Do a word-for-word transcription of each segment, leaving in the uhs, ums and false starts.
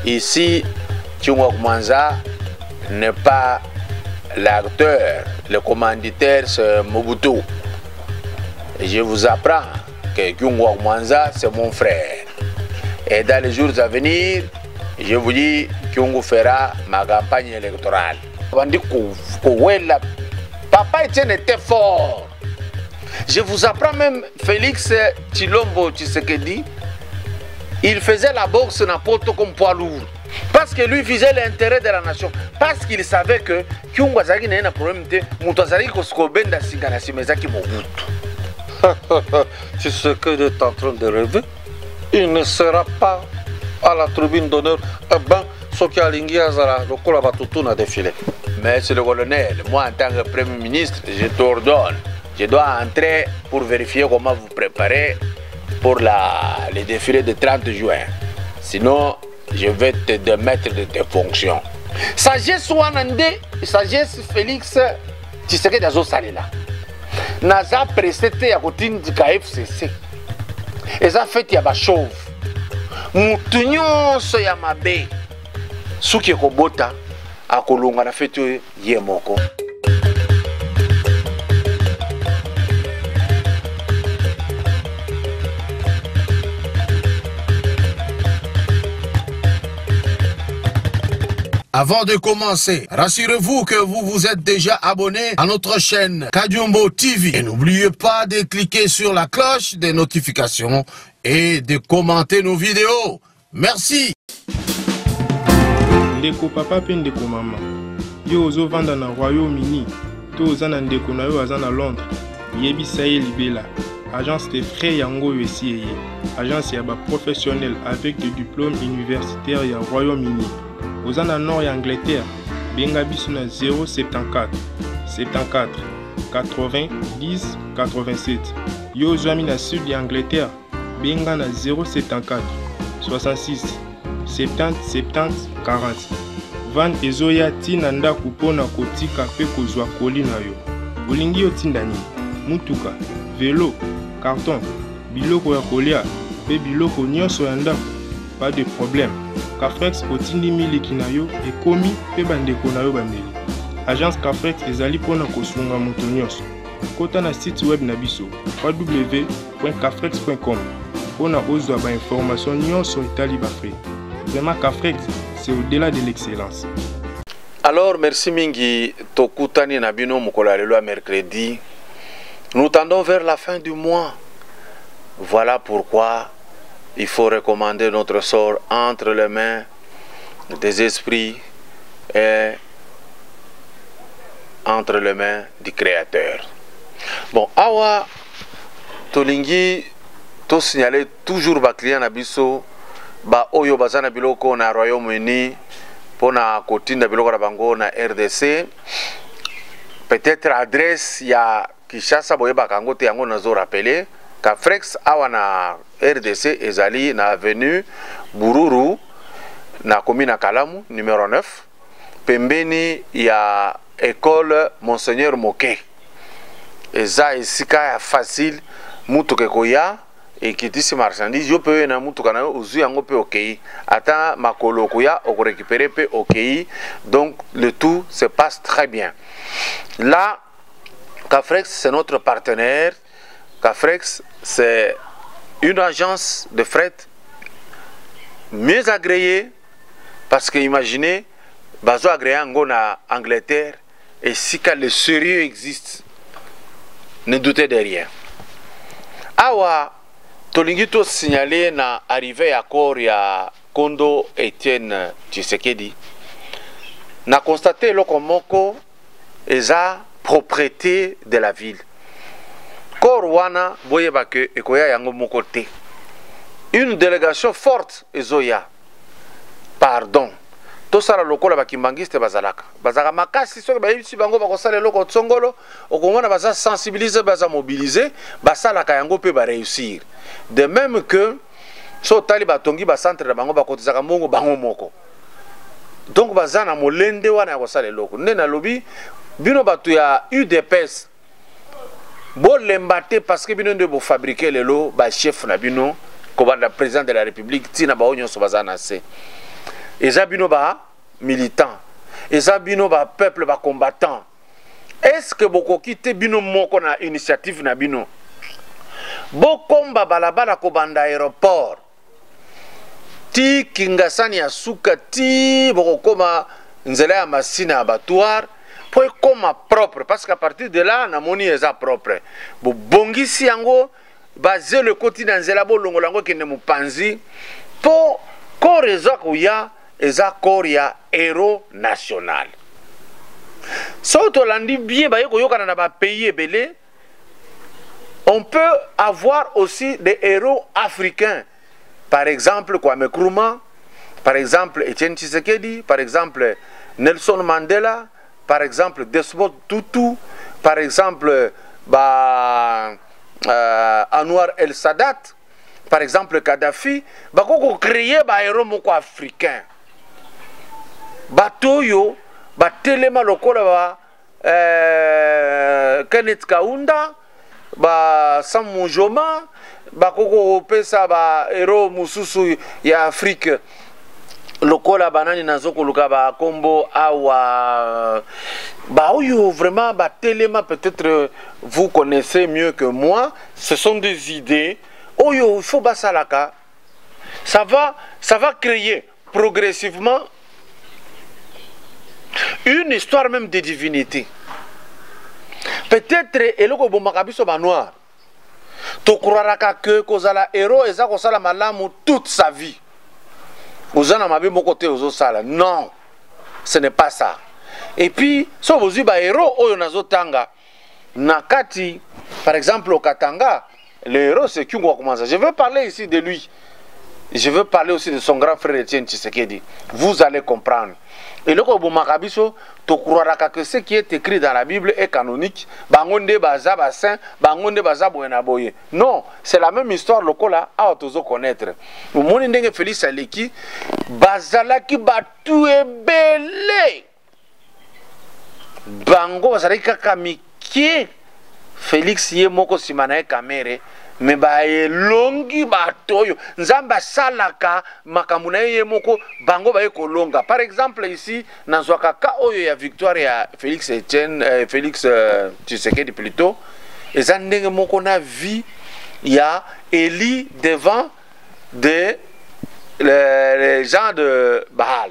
Ici, Kyungwa Koumanza n'est pas l'acteur, le commanditaire, c'est Mobutu. Et je vous apprends que Kyungwa Koumanza, c'est mon frère. Et dans les jours à venir, je vous dis Kyungu fera ma campagne électorale. Papa Etienne était fort. Je vous apprends même Félix Tshilombo Tshisekedi, il faisait la boxe n'importe comme poids lourd. Parce que lui faisait l'intérêt de la nation. Parce qu'il savait que Kyungu Azaki n'a un problème de Moutazari Koskobenda Siganasi Mezaki Mobutu. C'est ce que tu es en train de rêver. Il ne sera pas à la tribune d'honneur. Eh ben, ce qui a l'ingéazara, le Kolabatutu n'a défilé. Monsieur le colonel, moi en tant que Premier ministre, je t'ordonne. Je dois entrer pour vérifier comment vous préparez pour la, le défilé du trente juin. Sinon, je vais te démettre de tes fonctions. Sagesse Wanande, sagesse Félix Tshisekedi Azo Salela. Naza précédé à côté du K F C C. Et ça fait ya ba chauve. Mutunyo so ya mabe. Suki kobota akolonga na fete ye moko. Avant de commencer, rassurez-vous que vous vous êtes déjà abonné à notre chaîne Kadiombo T V. Et n'oubliez pas de cliquer sur la cloche des notifications et de commenter nos vidéos. Merci. Ndeko papa pe ndeko mama. Yo ozo vanda na Royaume-Uni. To oza na ndeko na yo aza na Londres. Yebisa ye libela. Agence de frais yango esi eye. Agence ya ba professionnel avec des diplômes universitaires ya Royaume-Uni. Aux en Nord et Angleterre, benga biso na zéro soixante-quatorze, soixante-quatorze, quatre-vingts, dix, quatre-vingt-sept. Yo zami na Sud et Angleterre, benga na zéro soixante-quatorze, soixante-six, soixante-dix, soixante-dix, quarante. Van ezoya tina ndaku pona kotika pe kozwa koli na yo. Olingi yo tinda nini? Mutuka, vélo, carton, biloko ya kolia, pe biloko nyonso ya ndaku. Pas de problème. Cafrex otindi miliki na yo ekomi pe bandeko na yo bameli. Agence Cafrex ezali pona kosunga moto nyonso. Kota na site web na biso w w w point cafrex point com pona ozwa ba information nyonso etali ba frais. Vraiment Cafrex, c'est au-delà de l'excellence. Alors merci mingi tokutani na bino mokola lelo à mercredi. Nous tendons vers la fin du mois. Voilà pourquoi il faut recommander notre sort entre les mains des esprits et entre les mains du Créateur. Bon, awa tolingi to signaler toujours ba client na biso ba oyo bazana biloko na Royaume-Uni pona kotinda biloko na bango na R D C. Peut-être adresse ya Kinshasa boye bakango te yango nazo rappeler. Cafrex awa na R D C ezali na avenue Bururu na commune Kalamu numéro neuf pembeni ya école Monseigneur Moké. Eza esika ya facile mutuke koya ekitisi marchandise yo pe na mutuka na ozu yango pe okei ata makolo koya oko récupérer pe okei, donc le tout se passe très bien. Là Cafrex c'est notre partenaire. Cafrex, c'est une agence de fret mieux agréée parce que imaginez, bazo agréé en Angleterre et si quand le sérieux existe, ne doutez de rien. Awa, tolingi to signalé na arrivé à corps ya Kondo Etienne Tshisekedi, na constaté le komoko eza propriété de la ville. Korwana boyebake ekoya yango mokote. Une délégation forte ezoya. Pardon. To sala lokola bakimbangiste bazalaka. Bazaka makasi soki bayibisi bango bakosala loko tsongolo, okomona baza sensibiliser, baza mobiliser, basalaka yango pe ba réussir. De même que so tali batongi ba centre na bango bakotizaka mbongo bango moko. Donc baza na molende wana ya kosala loko. Nde na lobi bino batu ya U D P S bon l'embâter parce que bino de fabriquer les lots ba chef na bino comme le président de la République tina ba onyo so bazana se eza bino ba militant, eza bino ba peuple ba combattant. Est-ce que bokoki te bino moko na initiative na bino bokomba balabala kobanda aéroport ti Kingasani ya suka ti bokokoma nzela ya masina abattoir po ekoma propre, parce qu'à partir de là namoni eza propre bobongisi yango baze le koti na nzela bolongola yango kende mopanzi po corps eza koya eza corps ya héros national. So tolandi bien baye koyokana na ba pays ebele, on peut avoir aussi des héros africains. Par exemple, Kwame Nkrumah, par exemple, Etienne Tshisekedi, par exemple, Nelson Mandela, par exemple, Desmond Tutu, par exemple, bah, euh, Anwar El Sadat, par exemple, Kadhafi, bah, qu'on crée bah, héros moko africain. Batoyo, bah, Telema Lokola, bah, euh, Kenneth Kaunda, ba Sam Mujoma, ba koko pesa ba hero mususu ya Afrique lokola banani nazoko luka ba kombo awa ba oyo vraiment ba telema, peut-être vous connaissez mieux que moi, ce sont des idées oyo il faut basalaka, ça va ça va créer progressivement une histoire même de divinité. Peut-être eloko bomaka biso ba noir to croiraka que kozala héros eza kosala malamu toute sa vie ozana mabe moko te ozo sala. Non, ce n'est pas ça. Et puis so bozu ba héros oyo nazotanga nakati, par exemple au Katanga, le héros c'est Kyungwa Komanza. Je veux parler ici de lui, je veux parler aussi de son grand frère Etienne Tshisekedi, vous allez comprendre. Et le Makabiso, tu croiras que ce qui est écrit dans la Bible est canonique. Bangonde baza basin, bangonde baza boyenaboye. Non, c'est la même histoire lokola à autozo connaître. Au monde ndenge Félix Aleki, bazalaki batu ebele. Bango bazalaki kaka mike. Félix ye moko simana e kamere. Mais ba elongi batoyo nzamba salaka makamuna ye moko bango ba ekolonga. Par exemple ici nazwaka ka oyo ya victoire ya Félix Etienne euh, Félix euh, Tshisekedi plutôt eza ndenge moko na vie ya Eli devant de les, les gens de Baal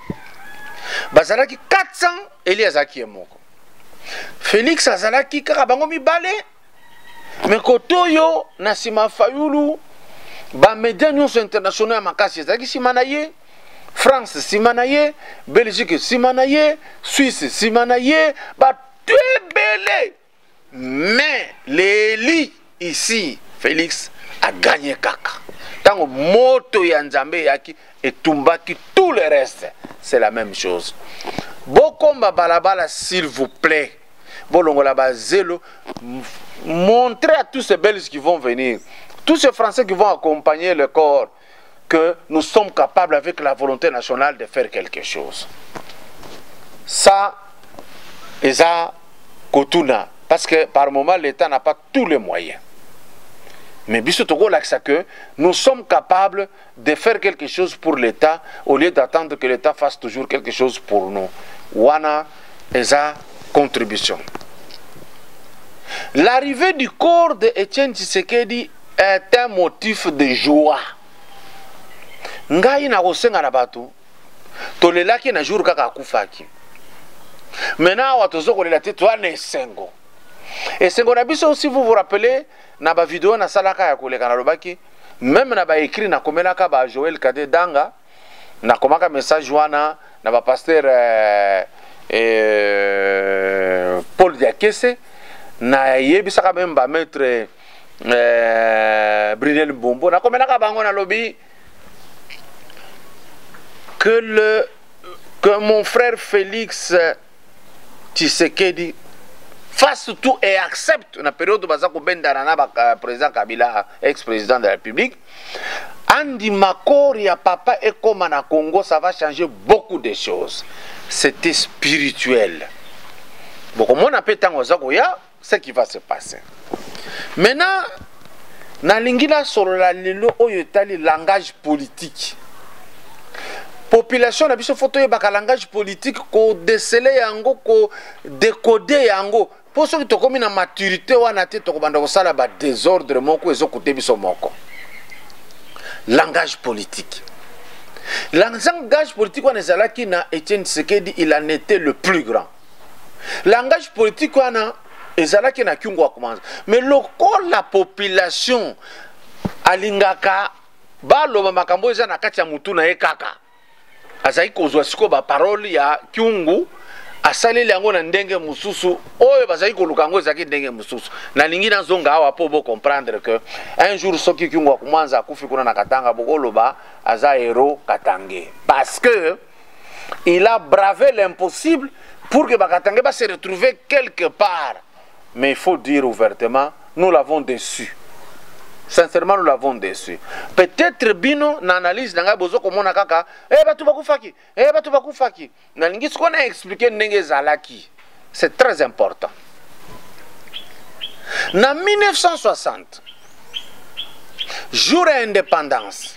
bazalaki quatre cents Eli azaki moko Félix azalaki kaka bango mibale. Mais kotoyo na sima fayulu ba médias nyonso internationaux makasi ezaki simanaye, France simanaye, Belgique simanaye, Suisse simanaye, ba tebele. Mais l'Eli ici, Félix a gagné kaka. Tango moto ya Nzambe yaki et tumbaki tout le reste, c'est la même chose. Bokomba balabala s'il vous plaît. Bolongola ba zelo. Montrez à tous ces Belges qui vont venir, tous ces Français qui vont accompagner le corps, que nous sommes capables avec la volonté nationale de faire quelque chose. Ça, et ça, Kotuna, parce que par moment l'État n'a pas tous les moyens. Mais Bissotogo l'axe que nous sommes capables de faire quelque chose pour l'État au lieu d'attendre que l'État fasse toujours quelque chose pour nous. Wana, et ça, contribution. L'arrivée du corps de Etienne Tshisekedi est un motif de joie. Ngai na kosenga na bato tolelaki na jour kaka akufaki. Maintenant watozo kolela te to na esengo. Esengo na biso aussi, vous vous rappelez na ba vidéo na salaka ya koleka na lobaki, même na ba écrit na komelaka ba Joël Kade Danga na komaka message wana na ba pasteur euh, euh, Paul Diakese na yebisaka même ba maître euh, Brunel Bombo na komelaka bango na lobby que le que mon frère Félix Tshisekedi fasse tout et accepte na période baza ko bendana na ba président Kabila, ex-président de la République. Andi makori ya papa et comme na Congo, ça va changer beaucoup de choses. C'était spirituel. Beaucoup mon appel tango zako ya ce qui va se passer. Maintenant, na lingila sur la lelo oyo tali langage politique. population na biso foto yebaka langage politique ko déceler yango ko décoder yango po soki tokomi na maturité wana te tokobanda kosala ba désordre moko ezokute biso moko. Langage politique. Langage politique wana ezalaki na Etienne Tshisekedi, il en était le plus grand. Langage politique wana ezalaki na Kyungu Akumanza. Mais lokola la population alingaka baloba makambo eza na kati ya mutu na ye kaka. Azali kozwa siko ba parole ya Kyungu asaleli yango na ndenge mususu oyo bazali koluka yango ezalaki ndenge mususu. Na lingi na zonga awa po bo comprendre que un jour soki Kyungu Akumanza akufi kuna na Katanga bokoloba aza héros Katangé. Parce que il a bravé l'impossible pour que Bakatangé va se retrouver quelque part. Mais il faut dire ouvertement, nous l'avons déçu. Sincèrement, nous l'avons déçu. Peut-être bino n'analyse nanga bozo komona kaka eh batu bakufaki eh batu bakufaki na lingi ce qu'on a expliqué ndenge zalaki. C'est très important. Na mille neuf cent soixante, jour d'indépendance,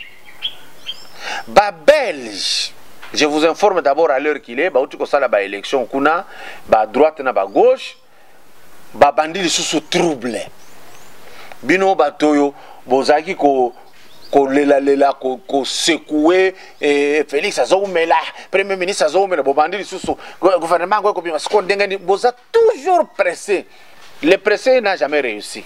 ba Belge, je vous informe d'abord à l'heure qu'il est, ba uti ko sala ba élection kuna ba droite na ba gauche, ba bandi lisusu trouble. Bino batoyo bozaki ko ko lela lela ko ko secouer et Félix Azoumela premier ministre Azoumela bobandi lisusu gouvernement ko bima ko ndengani boza toujours pressé. Le pressé n'a jamais réussi.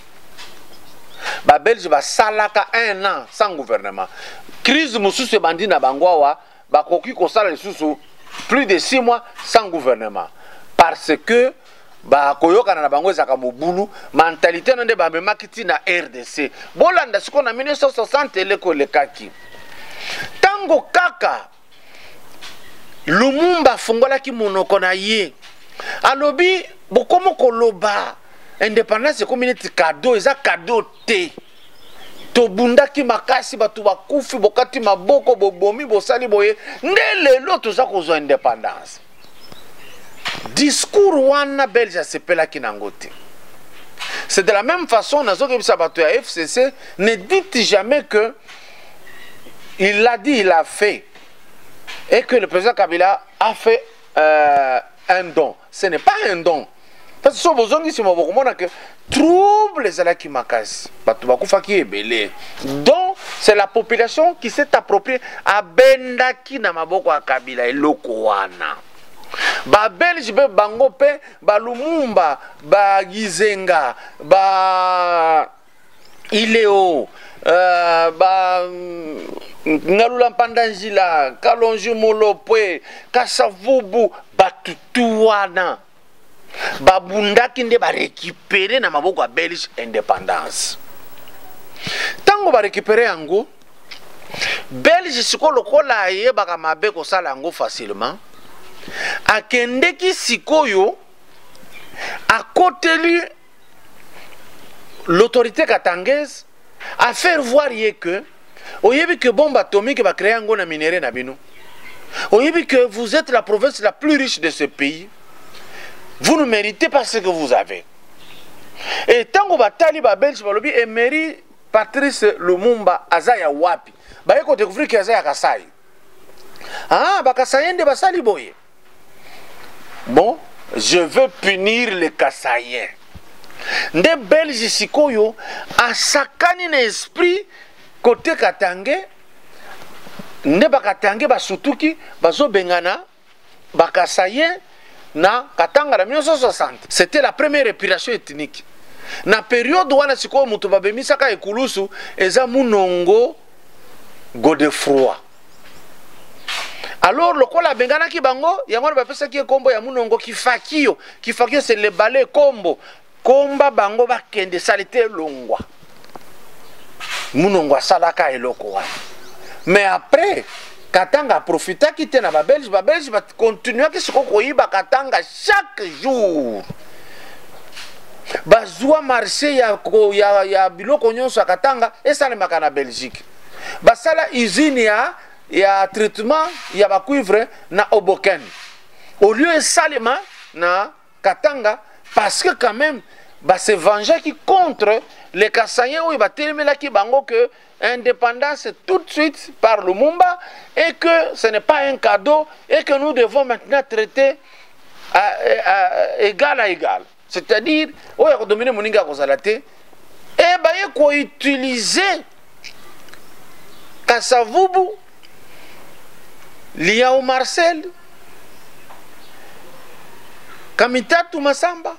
Ba Belge ba salaka un an sans gouvernement. Crise mususu bandi na bangwawa ba koki ko sala lisusu plus de six mois sans gouvernement parce que ba koyoka na bango ezaka mobulu mentalité nande ba memakiti na R D C bolanda siko na mille neuf cent soixante eleko lekaki tango kaka Lumumba fungolaki monoko na ye alobi bokomo koloba indépendance community cadeau eza cadeau te tobundaki makasi batu bakufi bokati maboko bobomi bosali boye ndelelo toza kozwa indépendance. Discours wana Belge sepela kinangote. C'est de la même façon nazo kebisa bato ya F C C, ne dites jamais que il l'a dit, il a fait et que le président Kabila a fait euh, un don. Ce n'est pas un don. Parce que so bozongi si mo bokomona que trouble ezalaki makasi. Bato bakufaki ebele. Donc c'est la population qui s'est appropriée abendaki na maboko ya Kabila eloko wana. Ba Belge be bango pe ba Lumumba ba Gizenga ba Ileo euh, ba Ngalula Mpandanjila Kalonji Molopwe Kasavubu batutuwana ba bundaki nde ba récupérer na maboko ya Belge indépendance. Tango ba récupérer yango Belge siko lokola ye baka mabe ko sala yango facilement. Akendeki sikoyo akoteli l'autorité katangaise à faire voir que oyebi que bombe atomique va créer un na minéré na bino. Oyebi que vous êtes la province la plus riche de ce pays. Vous ne méritez pas ce que vous avez. Et tango batali ba Belge balobi emery Patrice Lumumba azaya wapi. Ba yeko découvrir que azaya Kasai. Ah ba Kasai nde basali boye. Bon, je veux punir les Kassaïens. Nde Belge sikoyo asakani na esprit côté Katangé. Nde ba Katangé ba sutuki bazo bengana ba Kassaïens na Katanga na mille neuf cent soixante. C'était la première épuration ethnique. Na période wana sikoyo mutu babemisaka ekulusu eza Munongo Godefroy. Alors le kola bengana ki bango yango ba pesa ki kombo ya Munongo Kifakio. Kifakio c'est le balai kombo. Komba bango ba kende salite longwa. Munongo salaka eloko wana. Mais après Katanga profita ki te na ba Belge, ba Belge ba continuer ki siko koyiba Katanga chaque jour. Bazwa marché ya ya ya biloko nyonso ya Katanga esale makana Belgique. Basala usine ya ya traitement ya ba cuivre na Oboken. Au lieu salema na Katanga parce que quand même bah se venger qui contre les Kassaïens où il va terminer qui bango que indépendance tout de suite par Lumumba et que ce n'est pas un cadeau et que nous devons maintenant traiter à, à, à, égal à égal. C'est-à-dire, où il y a dominé Moninga Kozalate et bah il faut utiliser Kassavubu, Liao Marcel, Kamitatu Masamba.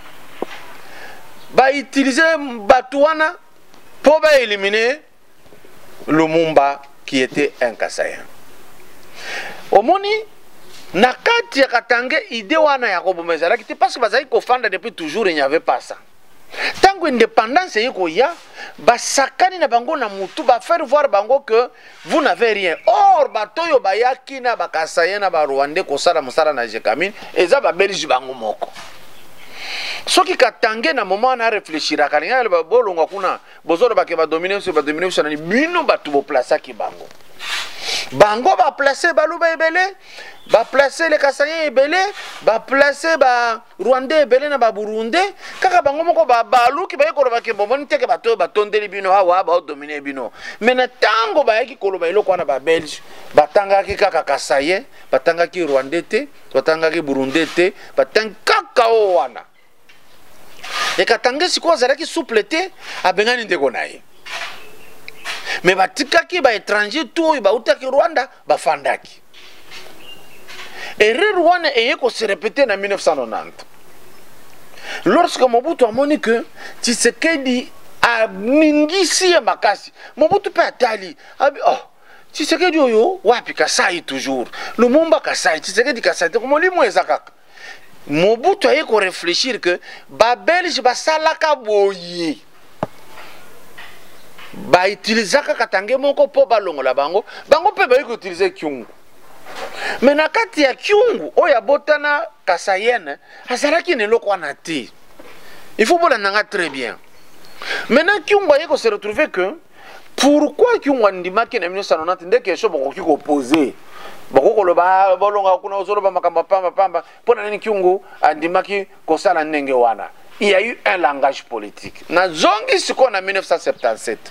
Ba utiliser Batouana pour ba éliminer Lumumba qui était un Kassaïen. Omoni nakati ya Katange idée wana ya kobomeza qui parce que bazali kofanda depuis toujours il n'y avait pas ça. Tango indépendance yiko ya ba sakani na bango na mutu ba faire voir bango que vous n'avez rien. Or batoyo bayaki na ba Kassaïen na ba Rwandais ko sala musala na Jekamine eza ba Belge bango moko. Ce qui Katange na moment na réfléchir à kalinga le bolonga kuna bozolo ba ke ba dominer sur ba dominer sur na bino ba tu bo placer ki bango bango ba placer baluba ebele ba placer les Kassaïens ebele ba placer ba Rwandais ebele na ba Burundi kaka bango moko ba balu ki ba ko ba ke bomoni teke ba to ba tondeli bino hawa ba dominer bino mais na tango ba yaki ko ba iloko na ba Belge ba tanga ki kaka Kassaïen ba tanga ki Rwandais te ba tanga ki Burundi te ba tanga kaka o wana. Et Katange si quoi zalaki souplete a bengani ndeko naye. Mais batikaki ba étranger tout ba utaki Rwanda ba fandaki. Et Rwanda eye ko se répéter en mille neuf cent quatre-vingt-dix. Lorsque Mobutu a moni que Tshisekedi a ningisi ya makasi. Mobutu pe atali. Abi oh Tshisekedi oyo wapi Kasai toujours. Lumumba Kasai, Tshisekedi Kasai comme li mo ezakaka. Mobutu a ko réfléchir que ba Belge ba salaka boye ba utilisaka Katange moko po balongola bango bango pe ba ko utiliser Kyungu mais na kati ya Kyungu oya botana Kassaïenne azalaki ne loko na te il faut bola nanga très bien maintenant Kyungu a ko se retrouver que pourquoi Kyungu ndimaki na mille neuf cent quatre-vingt-dix ndeke sho boko ko poser boko loba bolonga kuna ozoloba makamba pamba pamba pona nini Kyungu andimaki kosala ndenge wana. Il y a eu un langage politique na zongi siko na mille neuf cent soixante-dix-sept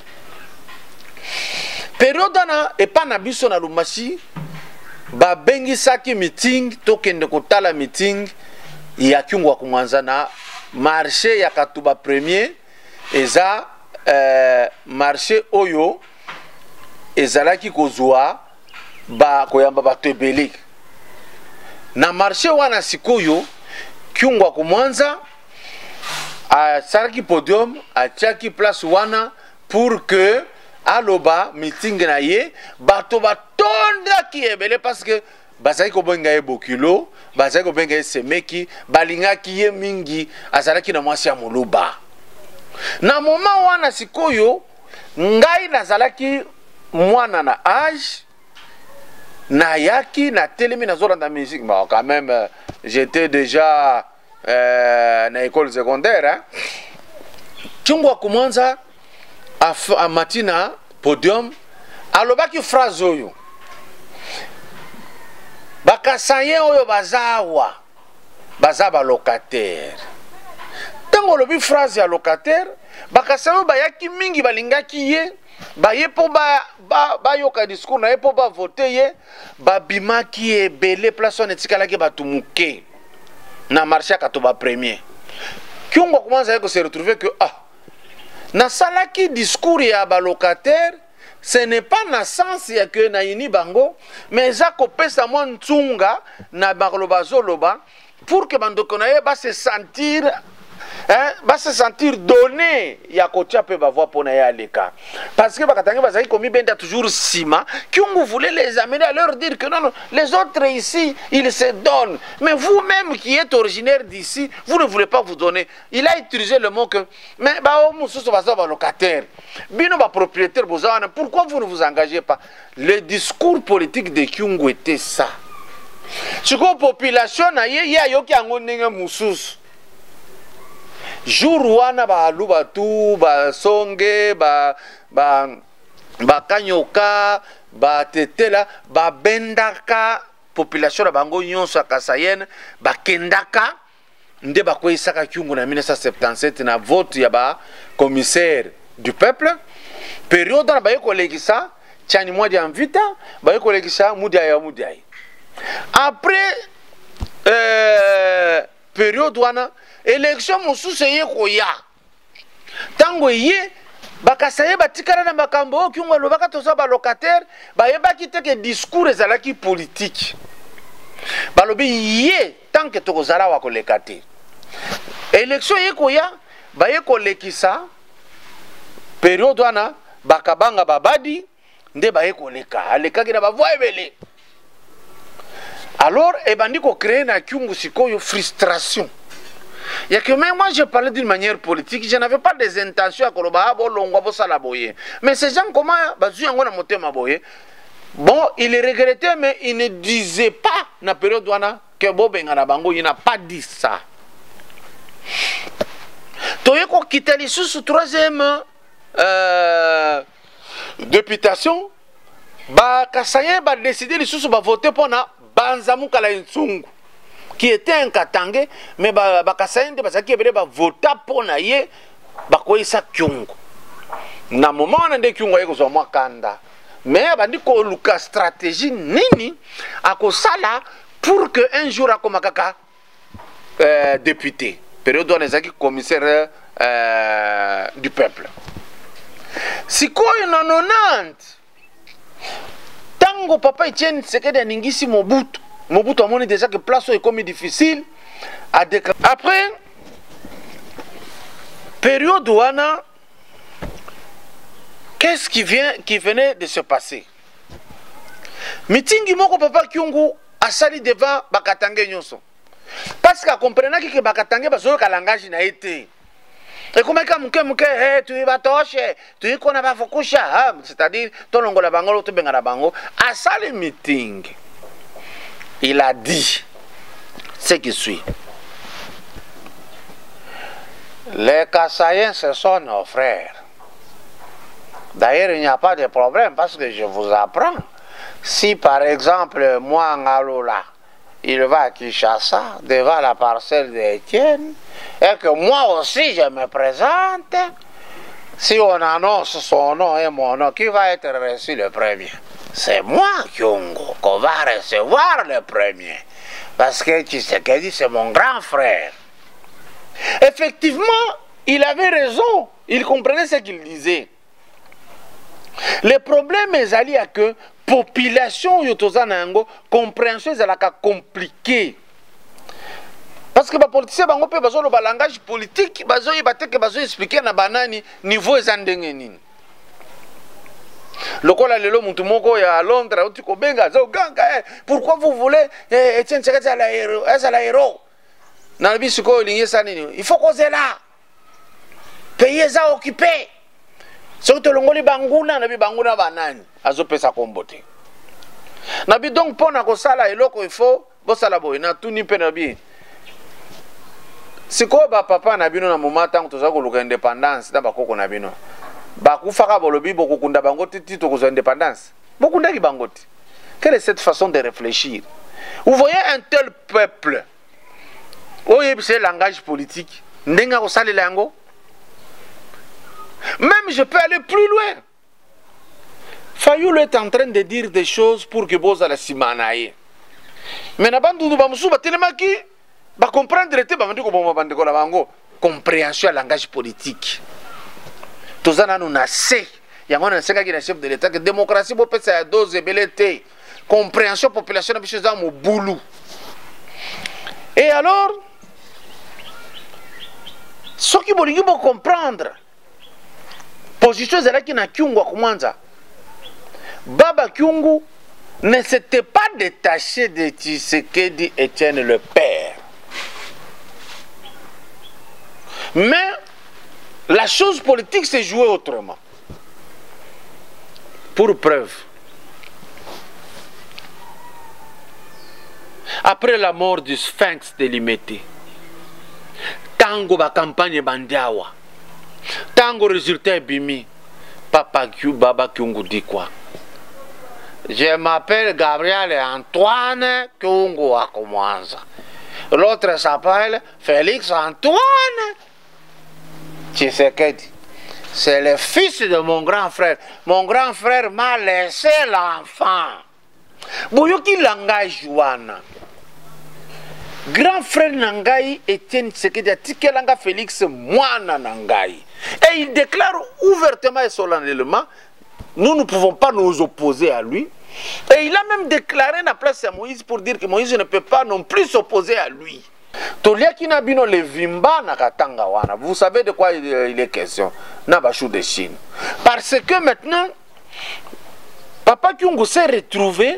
période na epa na biso na Lumasi ba bengi saki meeting tokende kotala meeting ya Kyungu wa kumwanza na marché ya Katuba premier eza euh, marché oyo ezalaki kozwa ba koyamba bato ebele na marché wana sikoyo Kyungu ko Mwanza a saraki podium a tiaki place wana pour que aloba meeting na ye bato batonda ki ebele parce que bazaki ko benga ye bokilo bazaki ko benga ye semeki balingaki ye mingi azalaki na mwasi ya muluba na moment wana sikoyo ngai nazalaki mwana na âge na yaki na telemi na zolanda musique mais quand même euh, j'étais déjà euh, na école secondaire hein. Kyungu ko Mwanza a, a matina podium alobaki phrase oyo Bakassaïen oyo bazawa bazaba locataire tango lobi phrase ya locataire Bakassaïen bayaki mingi balingaki ye ba ye po ba ba ba yoka discours na ye po ba voter ye ba bimaki ebele place on etikala ke batumuke na marché Katuba premier Kyungu commence à se retrouver que ah na salaki discours ya ba locataire ce n'est pas na sens ya que na ini bango mais za kopesa mo ntunga na bakoloba zoloba pour que bandoko na ye ba se sentir hein, va se sentir donné ya kotia pe ba voir pour na ya leka parce que Bakatange bazaki komi benda toujours sima Kyungu voulait les amener à leur dire que non non les autres ici ils se donnent mais vous-même qui êtes originaire d'ici vous ne voulez pas vous donner. Il a utilisé le mot que mais ba mususu baza ba locataire bino ba propriétaire bozawana pourquoi vous ne vous engagez pas. Le discours politique de Kyungu était ça. Chiko population na ye ya yoki ango ndenge mususu jour wana ba luba tu ba songe ba ba ba kanyoka ba tetela ba bendaka population na bango nyonso Kassaïenne ba kendaka nde bakoyisaka Kyungu na mille neuf cent septante-sept na vote ya ba commissaire du peuple. Période na baye kolekisa Tchani Mwadi en vita, baye kolekisa Mudiaye ya Mudiaye. Après euh, période wana élection mosusu ye koya. Tango ye bakasaye batikala na makambo Kyungu alobaka toza ba locataire, baye bakiteke discours ezalaki politique. Balobi ye tant que tokozala wa koleka te. Élection ye koya baye kolekisa période wana bakabanga babadi nde baye koleka alekaki na bavoie ebele. Alors ebandi ko créer na Kyungu sikoyo frustration. Il y a que même moi je parlais d'une manière politique, je n'avais pas des intentions à koloba bo longwa bo sala boye. Mais ces gens comment bazu yango na motema boye. Bon, il est regretté mais il ne disait pas na période wana que Bobenga na bango, il n'a pas dit ça. Toyeko kitali sous troisième euh, députation, ba Kasaye ba décidé de sous ba voter pour na Banzamu Kala Nsungu qui était un Katangé, mais ba ba Kasaye de ba qui ba voter pour na ye ba koisa Kyungu. Na moment na de Kyungu yeko zo mwa kanda. Mais bandi ko luka stratégie nini akosala pour que un jour akomakaka euh, député. Période où on est commissaire euh, du peuple. Si quoi en quatre-vingt-dix, tango papa Etienne Tshisekedi a ningisi Mobutu. Mobutu a montré déjà que place est comme difficile à déclarer. Après, période où on a, qu'est-ce qui vient, qui venait de se passer? Meeting moko papa Kyungu a sali devant Bakatange Nyonso. Parce qu'il comprenait que Bakatange bazo ka langage na été. Et comme ka muke muke eh tu y batoshe, tu y kona ba fokusha, c'est-à-dire ton longola bango to benga bango a sali meeting. Il a dit ce qui suit. Les Kasaïens ce sont nos frères. D'ailleurs, il n'y a pas de problème parce que je vous apprends. Si par exemple, moi, Ngalola, il va à Kinshasa, devant la parcelle d'Étienne, et que moi aussi je me présente, si on annonce son nom et mon nom, qui va être reçu le premier? C'est moi, Kyungu, qu'on va recevoir le premier. Parce que Tshisekedi, c'est mon grand frère. Effectivement, il avait raison. Il comprenait ce qu'il disait. Le problème est à que population yotozanango compréhension est compliquée. Parce que les politiciens bango pe bazo le langage politique bazo yibate que bazo expliquer na banani niveau ezandenge nini. Lokola lelo muntu moko ya Londres uti ko benga zo ganga eh pourquoi vous voulez eh Etienne Tshisekedi à la héros à la héros. Na bisiko lingi sanini il faut causer là. Pays za occupé. Soki longoli banguna na bi banguna banani azopesa kombote. Na bi donc pona ko sala eloko il faut bo sala boy na tuni pe na bi. Siko ba papa na bino na moma tango toza ko luka indépendance na bakoko na bino. Ba kufaka bolobi bokukunda bango titi to ko indépendance. Bokunda ki bangoti. Quelle est cette façon de réfléchir? Vous voyez un tel peuple. Oye c'est langage politique. Ndenga ko sala lango. Même je peux aller plus loin. Fayoulou est en train de dire des choses pour que Boza la simanaye. Mais n'abandonne pas Moussou, tellement qui va comprendre le thème, compréhension à langage politique. Tout ça, nous avons assez. Il y a un chef de l'État que la démocratie peut faire à dose de compréhension population de choses au boulot. Et alors, ce qui veut comprendre. Position zalaki na Kyungu wa Kumwanza. Baba Kyungu ne s'était pas détaché de Tshisekedi Etienne le père. Mais la chose politique s'est jouée autrement. Pour preuve, après la mort du Sphinx de Limete, tango ba campagne bandiawa. Tango résultat bimi, Papa Q, Baba Kyungu dit quoi? Je m'appelle Gabriel Antoine Kyungu Akomwanza. L'autre s'appelle Félix Antoine Tshisekedi. C'est le fils de mon grand frère. Mon grand frère m'a laissé l'enfant. Boyoki langage wana. Grand frère Nangai Etienne Tshisekedi a tiké langa Félix Mwana Nangai. Et il déclare ouvertement et solennellement, nous ne pouvons pas nous opposer à lui. Et il a même déclaré la place à Moïse pour dire que Moïse ne peut pas non plus s'opposer à lui. Toliaki na bino le vimba na katanga wana. Vous savez de quoi il est question? Na bachou de Chine. Parce que maintenant, Papa Kyungu s'est retrouvé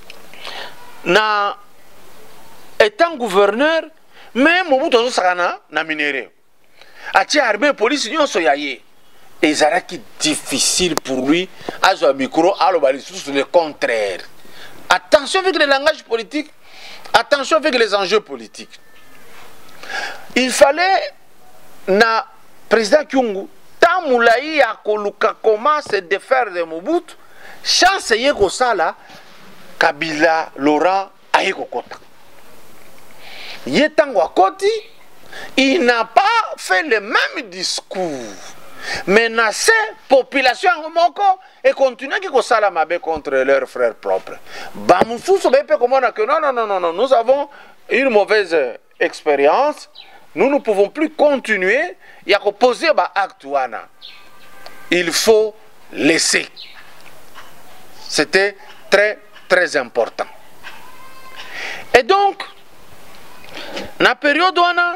na étant gouverneur, mais Mobutu Sakana na minéré. Atia armée police nyonso yaye. Et ça qui difficile pour lui à jouer micro à le contraire. Attention avec le langage politique, attention avec les enjeux politiques. Il fallait na président Kyungu tamoulaï a koluka comment se défaire de Mobutu, chance yeko sala Kabila Laurent ayeko kota. Yetango akoti, il n'a pas fait le même discours. Menacer population moko et continuer à sala mabe contre leurs frères propres. Bamoussou comment que non non non non non nous avons une mauvaise expérience. Nous ne pouvons plus continuer. Il y a poser ba acte wana. Il faut laisser. C'était très très important. Et donc na période wana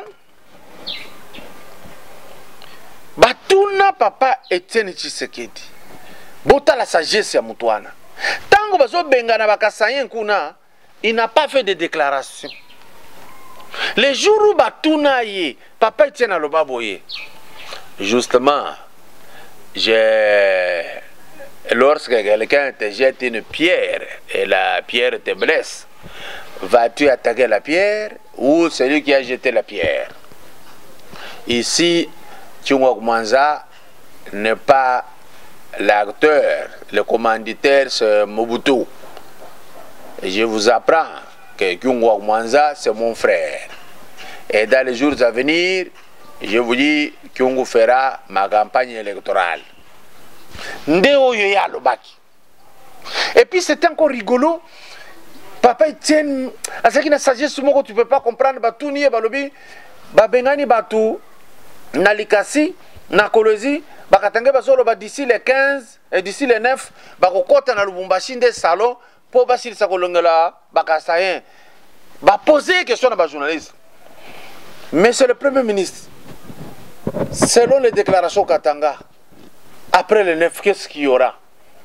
Batuna papa Etienne Tshisekedi. Bota la sagesse ya mutuana. Tango bazo bengana bakasayen kuna, il n'a pas fait de déclaration. Les jours où Batuna ye, papa Etienne Alobaboye. Justement, j'ai lorsque quelqu'un te jette une pierre et la pierre te blesse, vas-tu attaquer la pierre ou celui qui a jeté la pierre? Ici, Kyungu Mwanza n'est pas l'acteur, le commanditaire, c'est Mobutu. Et je vous apprends que Kyungu Mwanza, c'est mon frère. Et dans les jours à venir, je vous dis, Kyungu fera ma campagne électorale. Ndeo yoya lobaki. Et puis c'est encore rigolo. Papa Etienne, à ce qui n'a sagesse, tu ne peux pas comprendre, Batouni et Balobi, Babengani Batou. Na Likasi, na Kolozi, bakatange basolo ba d'ici les quinze et d'ici les neuf, bakokota na Lubumbashi nde salon pour basili sa kolongela bakasayen. Ba poser question à ba journaliste. Mais c'est le premier ministre. Selon les déclarations Katanga, après le neuf, qu'est-ce qu'il y aura?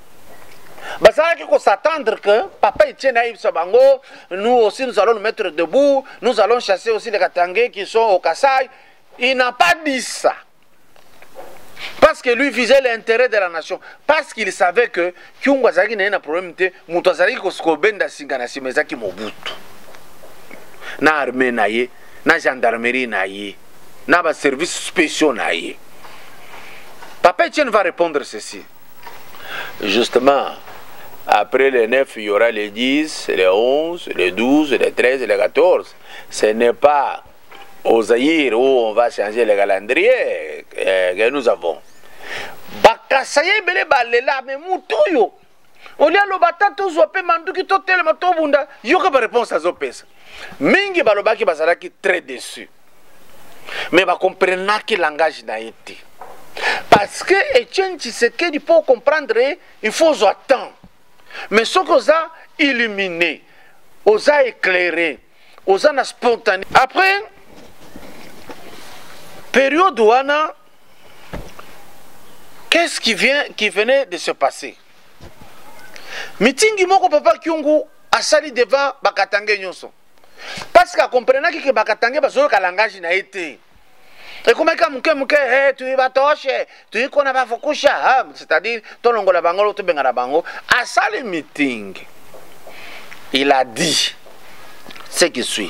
Basala qu'il faut s'attendre que Papa Etienne Aïb Sabango, nous aussi nous allons nous mettre debout, nous allons chasser aussi les Katangais qui sont au Kassai. Il n'a pas dit ça. Parce que lui visait l'intérêt de la nation. Parce qu'il savait que Kyungu Azaki n'a un problème de Moutazari Koskobenda Singanasi Mezaki Mobutu. Na armée naïe, na gendarmerie naïe, na ba service spéciaux naïe. Papa Etienne va répondre ceci. Justement, après les neuf, il y aura les dix, les onze, les douze, les treize, les quatorze. Ce n'est pas au Zaïre où on va changer le calendrier euh, que nous avons. Bakasaye bele balela me mutoyo. Olia lo batato zope manduki totele matobunda. Yoka ba réponse à zopesa. Mingi balobaki bazalaki très déçu. Mais ba comprendre que langage na été. Parce que Etienne Tshisekedi pour comprendre, il faut attendre. Mais ce qu'on a illuminé, on a éclairé, on a spontané. Après période ouana, qu'est-ce qui vient, qui venait de se passer? Meeting moko papa Kyungu a sali devant Bakatange nyonso. Parce qu'à comprendre que Bakatange bazo ka langage na été. Et comme ka muke muke eh tu va toshe, tu kona ba fokusha, c'est-à-dire ton longola bango to benga bango, a sali meeting. Il a dit ce qui suit.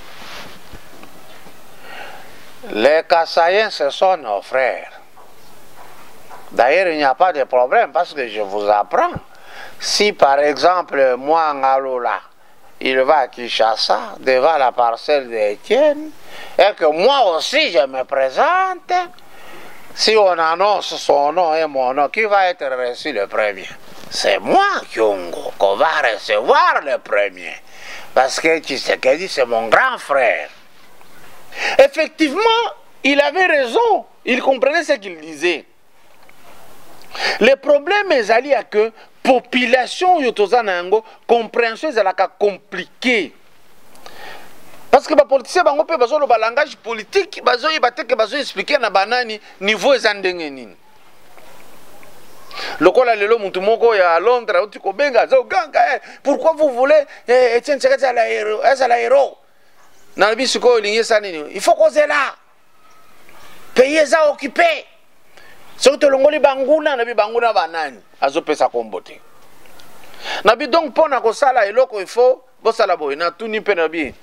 Les Kassaïens, ce sont nos frères. D'ailleurs, il n'y a pas de problème parce que je vous apprends. Si par exemple, moi, en Alola, il va à Kinshasa, devant la parcelle d'Étienne, et que moi aussi je me présente. Si on annonce son nom et mon nom, qui va être reçu le premier? C'est moi, Kyungu, qu'on va recevoir le premier. Parce que Tshisekedi, c'est mon grand frère. Effectivement, il avait raison. Il comprenait ce qu'il disait. Le problème est à que la population yotozanango compréhension est compliquée. Parce que les politiciens ont un langage politique, ils ont expliqué na banani niveau ezandengeni. Lokola lelo mutu moko ya Londres uti ko benga zo ganga eh pourquoi vous voulez eh Etienne Tshisekedi à la héros à la héros na bisiko lingi sanini il faut causer là payer ça occupé surtout longoli banguna na bi banguna banani azo pesa kombote na bi donc pona ko sala eloko il faut bo sala boy na tuni pe na bi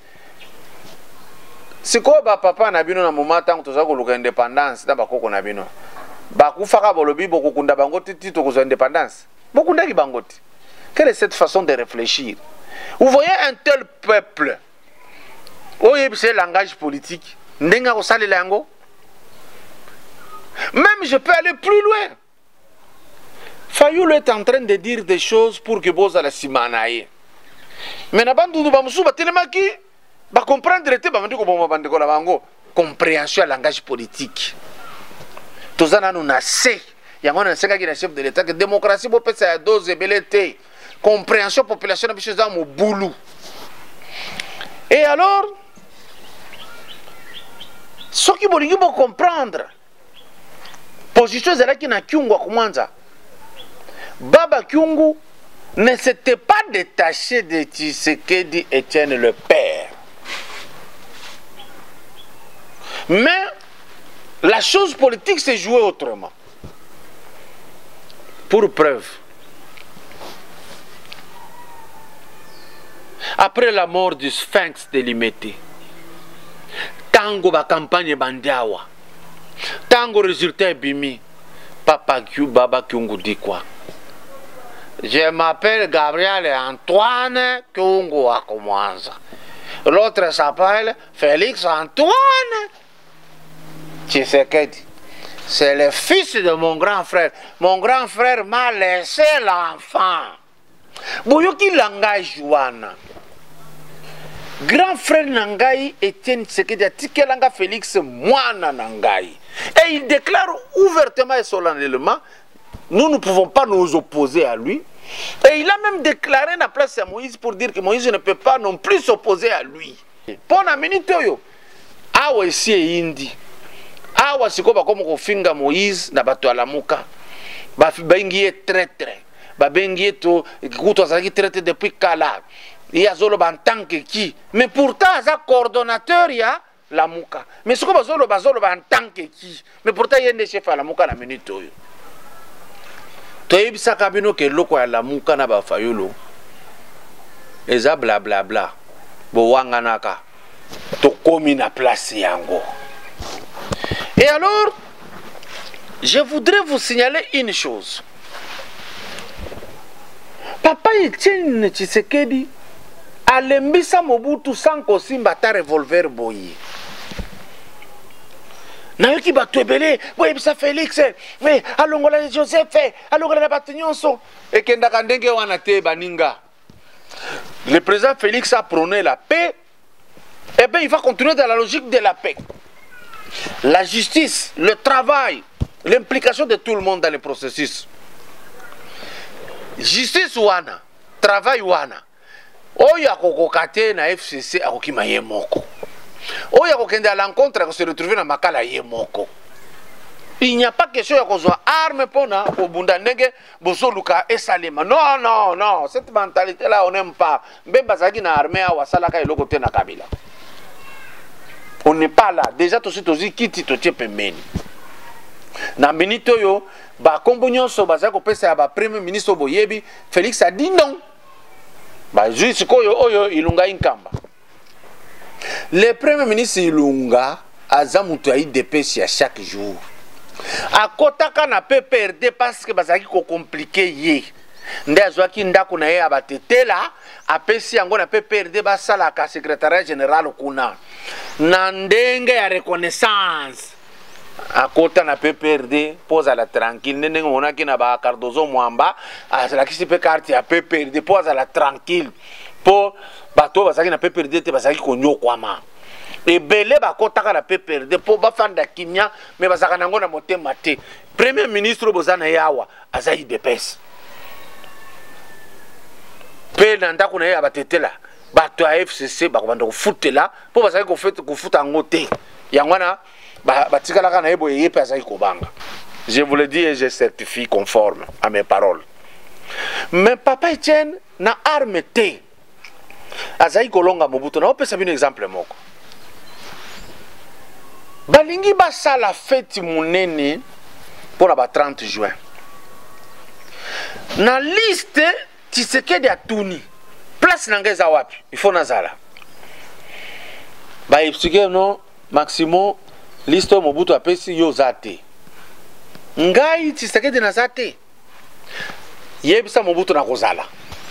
siko ba papa na bino na mama tango toza ko luka indépendance na bakoko na bino bakufaka bolobi bokukunda bango titi to ko indépendance bokunda ki bangoti. Quelle est cette façon de réfléchir? Vous voyez un tel peuple oye c'est langage politique ndenga ko sala lango. Même je peux aller plus loin. Fayoulou est en train de dire des choses pour que Boza la simanaye. Mais na bandu du bamusu ba telemaki ba comprendre te ba mandiko ba bandiko la bango compréhension langage politique. Tozana nous na se yango na senga ki na chef de l'état que démocratie bo pesa ya dose belete compréhension population na biso za mo boulou. Et alors ce qui bolingi bo comprendre position zalaki na Kyungu akumwanza Baba Kyungu ne s'était pas détaché de Tshisekedi Etienne le père. Mais la chose politique s'est jouée autrement. Pour preuve, après la mort du Sphinx de Limete, tango ba campagne bandiawa, tango résultat bimi, Papa Kyungu, Baba Kyungu dit quoi? Je m'appelle Gabriel Antoine Kyungu Akumwanza. L'autre s'appelle Félix Antoine Tshisekedi. C'est le fils de mon grand frère. Mon grand frère m'a laissé l'enfant. Boyoki langage wana. Grand frère Nangai Etienne Tshisekedi a tiké langa Félix Mwana Nangai. Et il déclare ouvertement et solennellement, nous ne pouvons pas nous opposer à lui. Et il a même déclaré la place à Moïse pour dire que Moïse ne peut pas non plus s'opposer à lui. Pour la minute, awa ici est indi. Awa siko ba comme kofinga Moïse na bato alamuka. Ba bengi est traître. Ba bengi to kuto azaki traître depuis kala. Il y a zolo en tant que qui. Mais pourtant ça coordonnateur ya lamuka. Mais siko ba zolo ba zolo en tant que qui. Mais pourtant il y a des chefs à lamuka na minute oyo. Toyebisa kabino ke loko ya lamuka na ba fayolo. Eza bla bla bla. Bo wanganaka. To komi na place yango. Et alors, je voudrais vous signaler une chose. Papa Etienne Tshisekedi alembisa Mobutu sans kosimba ta revolver boyi. Nayoki bato ebele, boye bisa Félix, mais alongola Joseph, alongola bato nyonso. Et kendaka ndenge wana te baninga. Le président Félix a prôné la paix. Eh bien, il va continuer dans la logique de la paix. La justice, le travail, l'implication de tout le monde dans le processus. Justice wana, travail wana. Oya kokokate na F C C akokima ye moko. Oya kokende à l'encontre à se retrouver na makala ye moko. Il n'y a pas question ya kozwa arme pona ko bunda ndenge bosoluka esalema. Non non non, cette mentalité là on n'aime pas. Mbemba zaki na armée awa salaka eloko te na Kabila. On n'est pas là. Déjà, tout de suite, kiti to tiepe meni. Na minito yo, ba kombonyo so baza ko pesa ba premier ministre Boyebi, Félix a dit non. Ba juste koyo oyo ilunga inkamba. Le premier ministre Ilunga azamuto ai dépêche à chaque jour. A kotaka na P P R D parce que bazaki ko compliqué ye. Nde azwaki ndako na ye abatetela apesi yango na P P R D basalaka secrétariat général kuna na ndenge ya reconnaissance akota na P P R D poza la tranquille ndenge monaki na ba Cardozo Mwamba azalakisi pe carte ya P P R D poza la tranquille po bato bazaki na P P R D te bazaki konyokwama ebele bakotaka na P P R D po bafanda kimia me bazaka nango na motema te. Premier ministre bozana yawa aza I D P S pe na ndako na ye abatetela bato ya F C C bakobanda kofutela po bazaki kofete kofuta ngo te yango na batikalaka na ye boye ye pe azaki kobanga. Je vous le dis et je certifie conforme à mes paroles. Mais Papa Etienne na arme te azaki kolonga Mobutu na opesa bino exemple moko balingi basala feti munene pour la trente juin na liste Tshisekedi atuni place nangeza wapi il faut nazala ba expliquer non maximum liste Mobutu apesi yo zate ngai Tshisekedi na zate yebisa Mobutu na kozala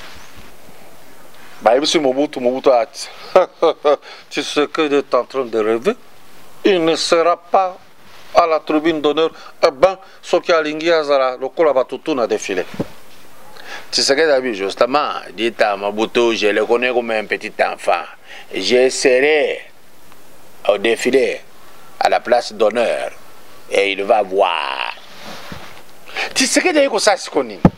ba yebisi Mobutu Mobutu at Tshisekedi est en train de rêver. Il ne sera pas à la tribune d'honneur. Eh ben, ce qui a lingi azara, le cola va tout a défilé. Tshisekedi a vu justement, dit à Mobutu, je le connais comme un petit enfant. Je serai au défilé à la place d'honneur et il va voir. Tshisekedi a eu ça ce qu'on dit.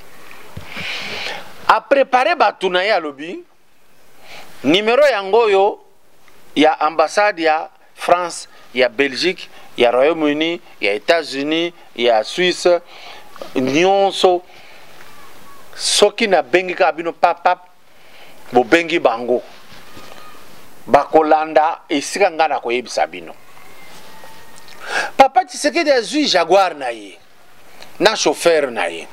A préparé Batunaye à lobby, numéro yangoyo, il y a ambassade, il y a France, il y a Belgique, il y a Royaume-Uni, il y a États-Unis, il y a Suisse, nyonso soki na bengi ka bino papap bo bengi bango bakolanda esika ngana ko yebisa bino. Papa Tshisekedi azui Jaguar na ye na chauffeur na ye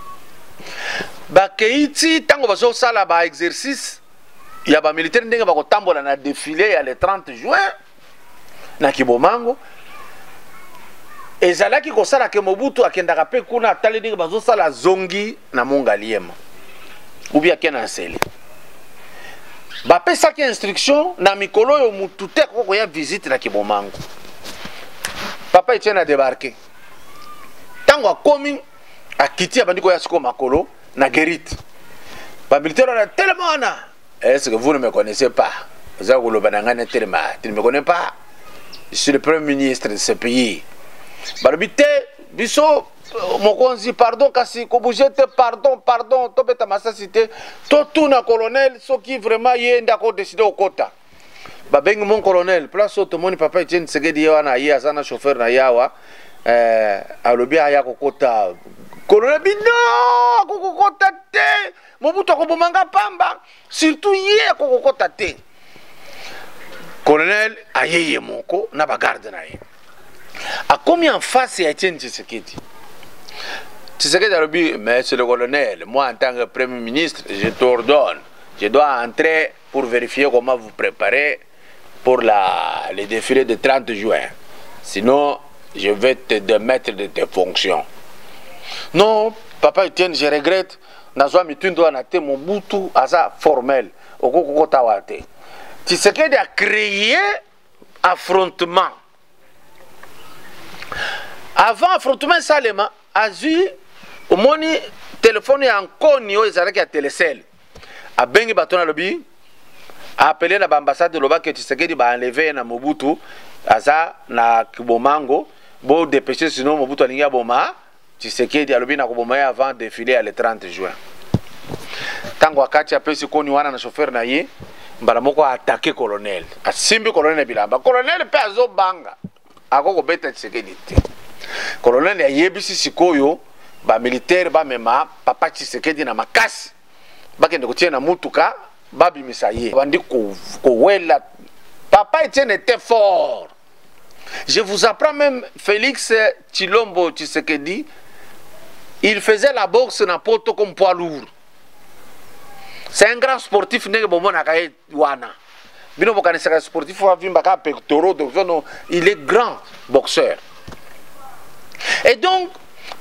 bakeiti tango bazo sala ba exercice ya ba militaire ndenge bakotambola na défilé ya le trente juin na Kibomango ezalaki kosala ke Mobutu akendaka pe kuna atali ndenge bazosala zongi na Mongaliema ubi akena nsele bapesaki instruction na mikolo oyo mutu te koko ya visite na Kibomango. Papa Etienne a débarqué tango akomi akiti abandi ko ya siko makolo na Guérite ba militaire on a tellement na est-ce que vous ne me connaissez pas vous avez le banangane tellement tu ne me connais pas. Je suis le premier ministre de ce pays. Barbité, biso, mokonzi, pardon, kasi, kobujete, pardon, pardon, topeta masasite, tout na colonel, ce qui vraiment y est d'accord décidé au quota. Babeng mon colonel, place au moni papa Etienne Tshisekedi yawa na ye azana chauffeur na yawa, euh, alobi aya kokota. Colonel bino, kokota te, Mobutu akobomanga pamba, surtout ye kokota te. Colonel ayeye moko na bagarde na ye a commis en face à Etienne Tshisekedi. Tshisekedi a dit, monsieur le colonel, moi en tant que premier ministre, je t'ordonne, je dois entrer pour vérifier comment vous préparez pour la, le défilé de trente juin. Sinon, je vais te démettre de tes fonctions. Non, papa Etienne, je regrette, nazwa mitundo anate Mobutu aza formel, okoko tawate. Tshisekedi a créé affrontement. Avant affrontement Salema, a vu au moni téléphone en conio et à Télécel. A bengi batona lobby, a appelé l'ambassade de l'Oba que Tshisekedi va enlever na Mobutu, aza na Kibomango, bo dépêcher sinon Mobutu alinga boma, Tshisekedi a lobby na Kibomaya avant de défiler le trente juin. Tango wakati a pesi koni wana na chauffeur na ye, mbala moko a attaqué colonel. A simbi colonel bilamba. Colonel pe azo banga. Akoko beta Tshisekedi te. Colonel ya yebisi sikoyo ba militaire ba mema papa Tshisekedi na makasi. Bakende kotie na mutuka babi misaye. Bandi ko ko wela. Papa Etienne était fort. Je vous apprends même Félix Tshilombo Tshisekedi, il faisait la boxe na poto comme poids lourd. C'est un grand sportif nenge bomo na kaye wana. Bino bokane c'est un sportif wa vimba ka pectoraux donc il est grand boxeur. Et donc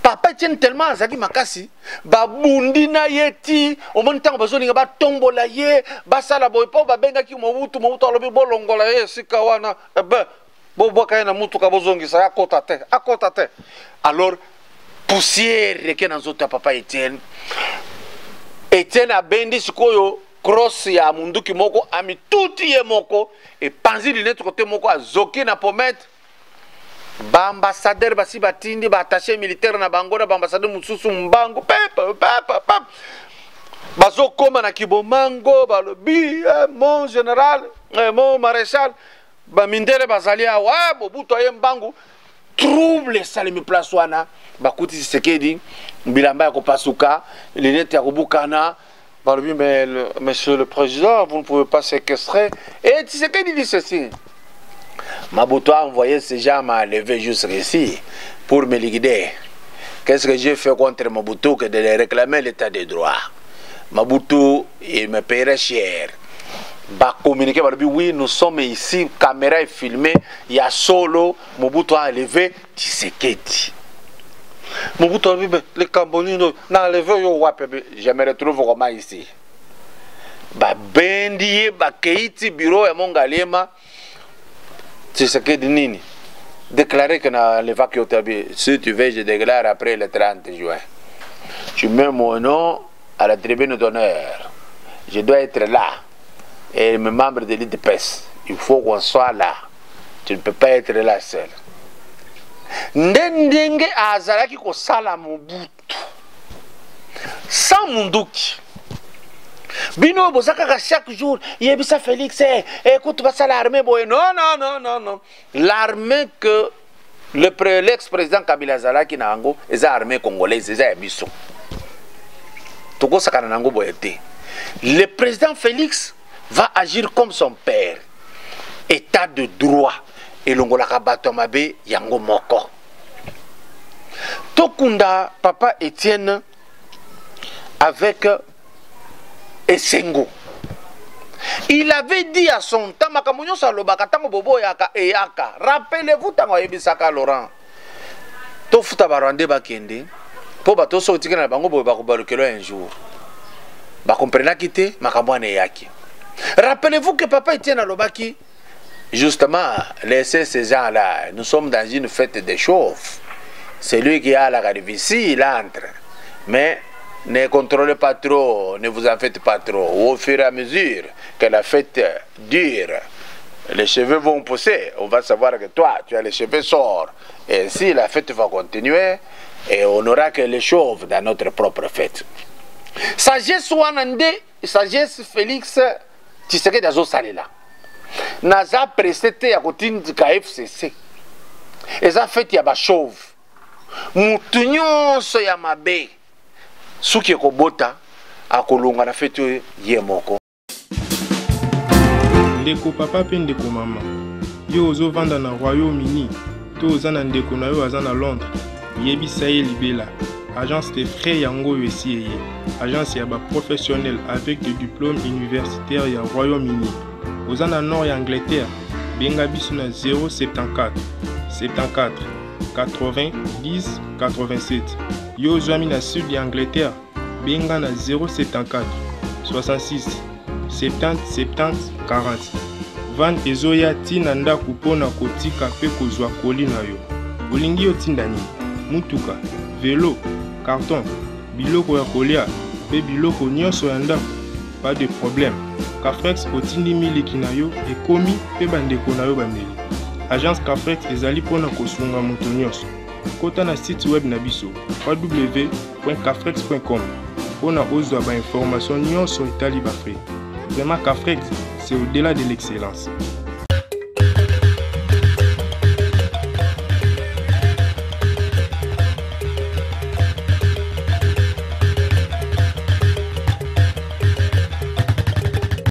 papa Etienne tellement azaki makasi ba bundi na yeti o mon tango bazolinga ba tombola ye ba sala boy po ba benga ki Mobutu Mobutu alobi bolongola ye sika wana ebe bo boka na mutu ka bozongisa akota te akota te. Alors poussière ke na nzoto ya papa Etienne Etienne abendi sikoyo cross ya munduki moko ami tuti ye moko e panzi linete kote moko azoki na pomette ba ambassadeur basi batindi ba attaché militaire na bango na ba ambassadeur mususu mbango pepe pepe pepe bazo koma na kibomango balobi eh, mon général eh, mon maréchal ba mindele bazali awa Mobutu aye mbango trouble salimi place wana bakuti Tshisekedi bilamba ya kopasuka linete ya kobukana balobi mais le, monsieur le président vous ne pouvez pas séquestrer et Tshisekedi dit ceci. Mobutu a envoyé ces gens à lever juste ici pour me liquider. Qu'est-ce que j'ai fait contre Mobutu que de les réclamer l'état de droit? Mobutu, il me paierait cher. Bah communiquer, bah oui, nous sommes ici, caméra est filmée, il y a solo, Mobutu a enlevé Tshisekedi. Mobutu a dit, les Cambodgiens n'ont enlevé yo wapé, je me retrouve vraiment ici. Bah bendiye, bah keiti bureau et mon galema. Tshisekedi nini déclaré que na l'évacuation si tu veux je déclare après le trente juin. Tu mets mon nom à la tribune d'honneur. Je dois être là. Et mes membres de l'I D P S, il faut qu'on soit là. Tu ne peux pas être là seul. Ndenge azalaki ko sala Mobutu sans munduki. Bino bozaka chaque jour, yebisa Félix, eh, écoute, va ça l'armée boy. Non, non, non, non, non. L'armée que l'ex-président Kabila Zalaki na ango, c'est l'armée congolaise, c'est yabiso. Toko sakana nango boyete. Le président Félix va agir comme son père. État de droit. Et l'ongola kabato mabe yango moko. Tokunda papa Etienne avec Esengo. Il avait dit à son temps, Makamunyo Salobaka, Tango Bobo Yaka et Yaka. Rappelez-vous, Tango Ebisaka Laurent. Tofuta Barande Bakende. Pour bateau sortir na bango Bobo Barukello un jour. Ba comprena quitté, Makamwane Yaki. Rappelez-vous que papa Etienne Alobaki, justement, laissez ces gens-là. Nous sommes dans une fête des chauves. C'est lui qui a la calvitie, il entre. Mais ne contrôlez pas trop, ne vous en faites pas trop. Au fur et à mesure que la fête dure, les cheveux vont pousser. On va savoir que toi, tu as les cheveux sorts. Et ainsi, la fête va continuer et on n'aura que les chauves dans notre propre fête. Sagesse Wanande, sagesse Félix Tshisekedi Azo Salela. Naza précédé à côté du K F C C. Et ça fait ya ba chauve. Mutunyo so ya mabe. Suki kobota akolonga na fete ye moko. Ndeko papa pe ndeko mama. Yo ozo vanda na Royaume-Uni. To oza na ndeko na yo aza na Londres. Yebisa ye libela. Agence de frais yango esi eye. Agence ya ba professionnel avec des diplômes universitaires ya Royaume-Uni. Oza na nord ya Angleterre. Benga biso na zéro soixante-quatorze soixante-quatorze quatre-vingts dix quatre-vingt-sept. Yo ozwami na sud ya Angleterre. Benga na zéro soixante-quatorze soixante-six soixante-dix soixante-dix quarante. Van ezoya tina ndako mpona kotika pe kozwa koli na yo. Olingi yo tinda nini? Mutuka, vélo, carton, biloko ya kolia, pe biloko nyonso ya ndako. Pas de problème. Cafrex otindi miliki na yo ekomi pe bandeko na yo bameli. Agence Cafrex ezali pona kosunga moto nyonso. Kota na site web na biso w w w point cafrex point com pona ozwa ba information nyonso etali ba frais. Vraiment Cafrex, c'est au-delà de l'excellence.